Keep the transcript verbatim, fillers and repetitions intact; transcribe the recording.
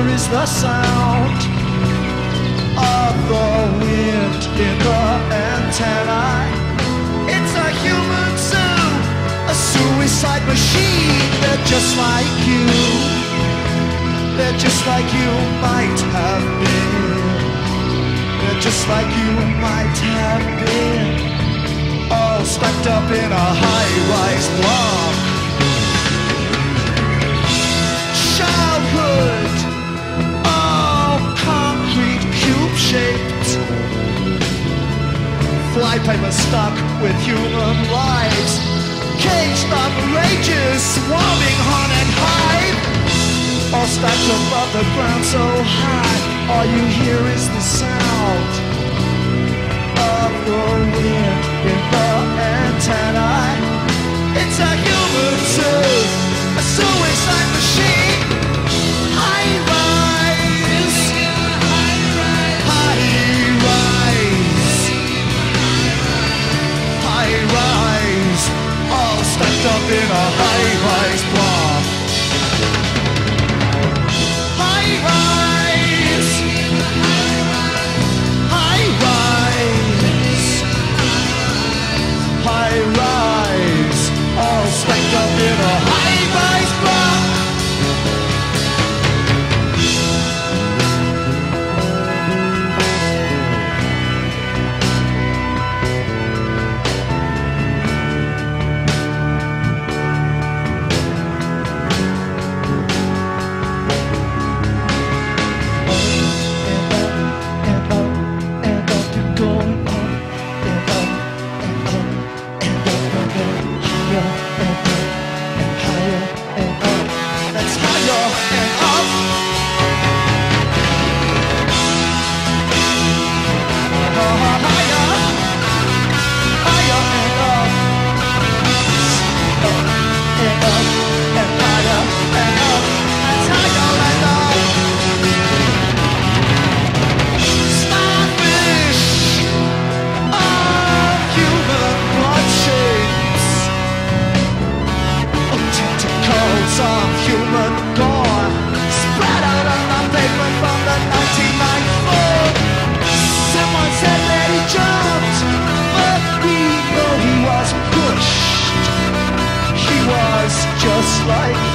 hear is the sound of the wind in the antennae. It's a human zoo, a suicide machine. They're just like you. They're just like you might have been. They're just like you might have been. All stacked up in a high-rise block. Childhood, all concrete cube-shaped. Flypaper stuck with human lives. Caged up rages, swarming hornet hive. All stacked above the ground so high, all you hear is the sound of the wind in the antennae. It's a human zoo, a suicide machine. High rise, high rise, high rise, all stacked up in a high rise block. High rise, high rise, high rise, all stacked up in a high rise block. Just like